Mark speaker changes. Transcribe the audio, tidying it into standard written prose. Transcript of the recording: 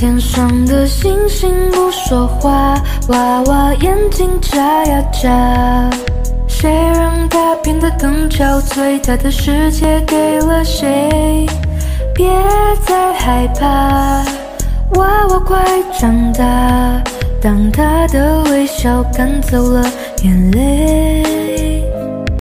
Speaker 1: 天上的星星不说话，娃娃眼睛眨呀眨。谁让它变得更憔悴？它的世界给了谁？别再害怕，娃娃快长大。当他的微笑赶走了眼泪。